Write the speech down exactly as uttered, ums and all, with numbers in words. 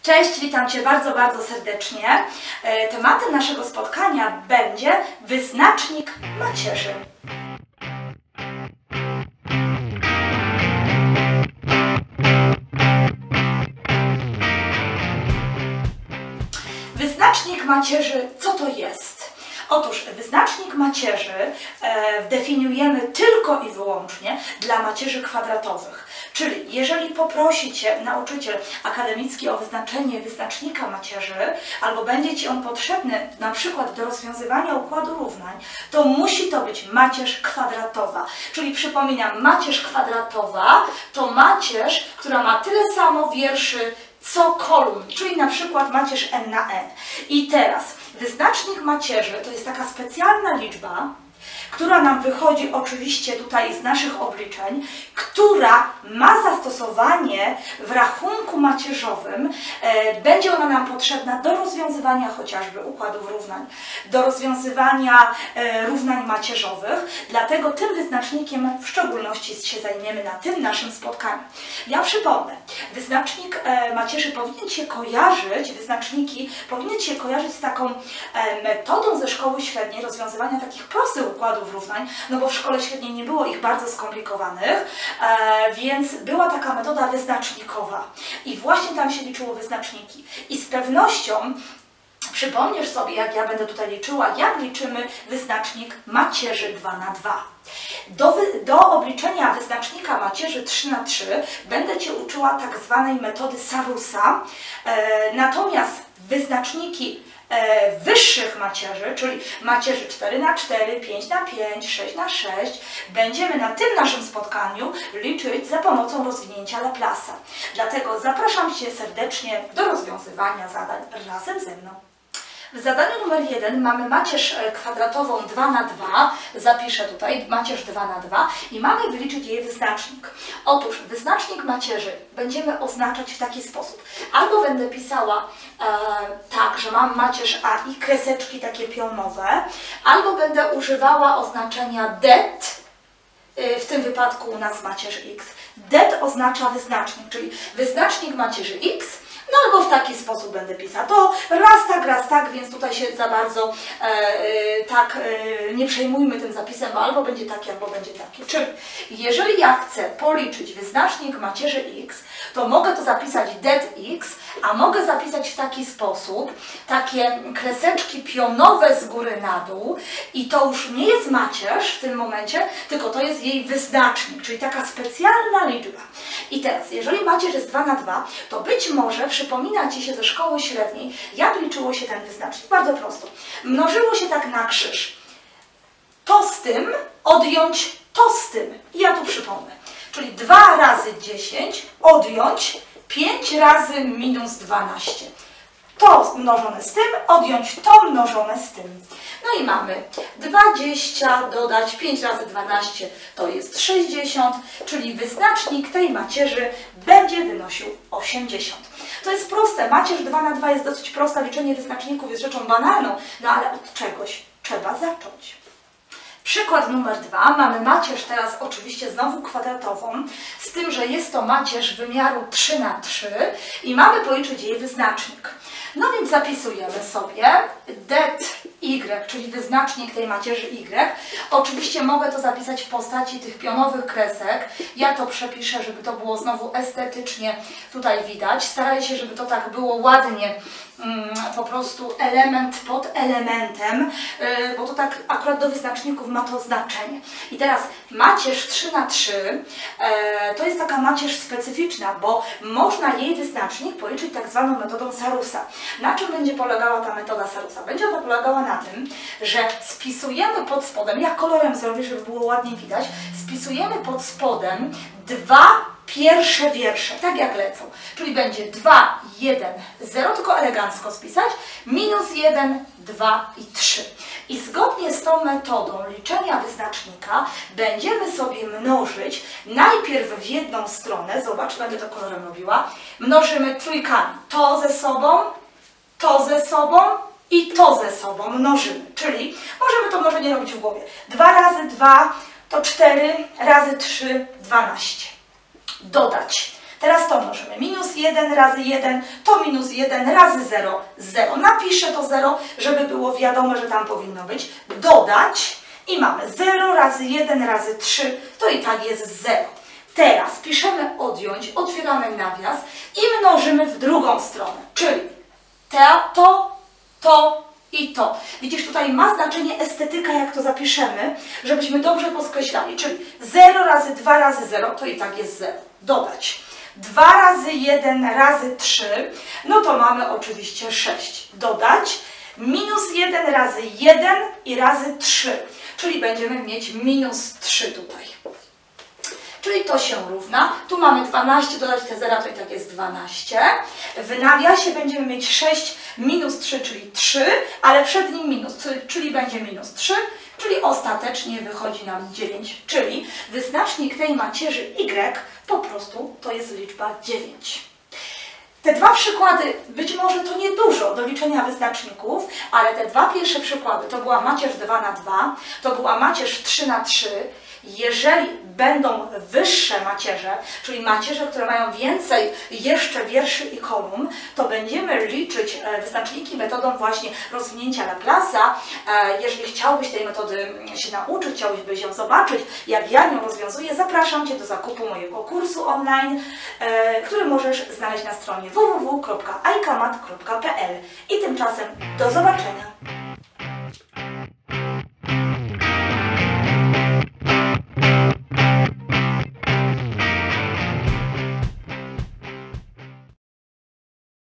Cześć, witam Cię bardzo, bardzo serdecznie. Tematem naszego spotkania będzie wyznacznik macierzy. Wyznacznik macierzy, co to jest? Otóż wyznacznik macierzy e, definiujemy tylko i wyłącznie dla macierzy kwadratowych. Czyli jeżeli poprosi Cię nauczyciel akademicki o wyznaczenie wyznacznika macierzy, albo będzie Ci on potrzebny na przykład do rozwiązywania układu równań, to musi to być macierz kwadratowa. Czyli przypominam, macierz kwadratowa to macierz, która ma tyle samo wierszy co kolumn, czyli na przykład macierz n na n. I teraz wyznacznik macierzy to jest taka specjalna liczba, która nam wychodzi oczywiście tutaj z naszych obliczeń, która ma zastosowanie w rachunku macierzowym. E, będzie ona nam potrzebna do rozwiązywania chociażby układów równań, do rozwiązywania e, równań macierzowych, dlatego tym wyznacznikiem w szczególności się zajmiemy na tym naszym spotkaniu. Ja przypomnę, wyznacznik e, macierzy powinien się kojarzyć, wyznaczniki powinien się kojarzyć z taką e, metodą ze szkoły średniej rozwiązywania takich prostych układów równań, no bo w szkole średniej nie było ich bardzo skomplikowanych, e, więc była taka metoda wyznacznikowa i właśnie tam się liczyło wyznaczniki. I z pewnością przypomnisz sobie, jak ja będę tutaj liczyła, jak liczymy wyznacznik macierzy dwa na dwa. Do, do obliczenia wyznacznika macierzy trzy na trzy będę Cię uczyła tak zwanej metody Sarusa, e, natomiast wyznaczniki E, wyższych macierzy, czyli macierzy cztery na cztery, pięć na pięć, sześć na sześć, będziemy na tym naszym spotkaniu liczyć za pomocą rozwinięcia Laplace'a. Dlatego zapraszam Cię serdecznie do rozwiązywania zadań razem ze mną. W zadaniu numer jeden mamy macierz kwadratową dwa na dwa, zapiszę tutaj macierz dwa na dwa i mamy wyliczyć jej wyznacznik. Otóż wyznacznik macierzy będziemy oznaczać w taki sposób. Albo będę pisała e, tak, że mam macierz A i kreseczki takie pionowe, albo będę używała oznaczenia det, e, w tym wypadku u nas macierz x. Det oznacza wyznacznik, czyli wyznacznik macierzy x. No albo w taki sposób będę pisała. To raz tak, raz tak, więc tutaj się za bardzo e, e, tak e, nie przejmujmy tym zapisem, bo albo będzie taki, albo będzie taki. Czyli jeżeli ja chcę policzyć wyznacznik macierzy x, to mogę to zapisać det x, a mogę zapisać w taki sposób, takie kreseczki pionowe z góry na dół i to już nie jest macierz w tym momencie, tylko to jest jej wyznacznik, czyli taka specjalna liczba. I teraz, jeżeli macierz jest dwa na dwa, to być może przypomina Ci się ze szkoły średniej, jak liczyło się ten wyznacznik. Bardzo prosto. Mnożyło się tak na krzyż. To z tym odjąć to z tym. I ja tu przypomnę. Czyli dwa razy dziesięć odjąć pięć razy minus dwanaście. To mnożone z tym, odjąć to mnożone z tym. No i mamy dwadzieścia dodać pięć razy dwanaście to jest sześćdziesiąt, czyli wyznacznik tej macierzy będzie wynosił osiemdziesiąt. To jest proste, macierz dwa na dwa jest dosyć prosta, liczenie wyznaczników jest rzeczą banalną, no ale od czegoś trzeba zacząć. Przykład numer dwa. Mamy macierz teraz oczywiście znowu kwadratową, z tym, że jest to macierz wymiaru trzy na trzy i mamy policzyć jej wyznacznik. No więc zapisujemy sobie det y, czyli wyznacznik tej macierzy y. Oczywiście mogę to zapisać w postaci tych pionowych kresek. Ja to przepiszę, żeby to było znowu estetycznie tutaj widać. Staraj się, żeby to tak było ładnie, mm, po prostu element pod elementem, yy, bo to tak akurat do wyznaczników ma to znaczenie. I teraz macierz trzy na trzy yy, to jest taka macierz specyficzna, bo można jej wyznacznik policzyć tak zwaną metodą Sarusa. Na czym będzie polegała ta metoda Sarusa? Będzie ona polegała na tym, że spisujemy pod spodem, ja kolorem zrobię, żeby było ładnie widać, spisujemy pod spodem dwa pierwsze wiersze, tak jak lecą. Czyli będzie dwa, jeden, zero, tylko elegancko spisać, minus jeden, dwa i trzy. I zgodnie z tą metodą liczenia wyznacznika będziemy sobie mnożyć najpierw w jedną stronę, zobacz, będę to kolorem robiła, mnożymy trójkami, to ze sobą, to ze sobą i to ze sobą mnożymy. Czyli możemy to mnożenie robić w głowie. dwa razy dwa to cztery razy trzy, dwanaście. Dodać Teraz to mnożymy. Minus jeden razy jeden to minus jeden razy zero, zero. Napiszę to zero, żeby było wiadomo, że tam powinno być. Dodać i mamy zero razy jeden razy trzy, to i tak jest zero. Teraz piszemy odjąć, otwieramy nawias i mnożymy w drugą stronę, czyli to, to, to i to. Widzisz, tutaj ma znaczenie estetyka, jak to zapiszemy, żebyśmy dobrze podkreślali, czyli zero razy dwa razy zero, to i tak jest zero. Dodać dwa razy jeden razy trzy, no to mamy oczywiście sześć. Dodać minus jeden razy jeden i razy trzy, czyli będziemy mieć minus trzy tutaj. Czyli to się równa. Tu mamy dwanaście, dodać te zera, to i tak jest dwanaście. W nawiasie będziemy mieć sześć minus trzy, czyli trzy, ale przed nim minus, czyli będzie minus trzy, czyli ostatecznie wychodzi nam dziewięć, czyli wyznacznik tej macierzy y po prostu to jest liczba dziewięć. Te dwa przykłady, być może to niedużo do liczenia wyznaczników, ale te dwa pierwsze przykłady to była macierz dwa na dwa, to była macierz trzy na trzy. Jeżeli będą wyższe macierze, czyli macierze, które mają więcej jeszcze wierszy i kolumn, to będziemy liczyć wyznaczniki metodą właśnie rozwinięcia Laplace'a. Jeżeli chciałbyś tej metody się nauczyć, chciałbyś ją zobaczyć, jak ja nią rozwiązuję, zapraszam Cię do zakupu mojego kursu online, który możesz znaleźć na stronie w w w kropka ajkamat kropka p l. I tymczasem do zobaczenia.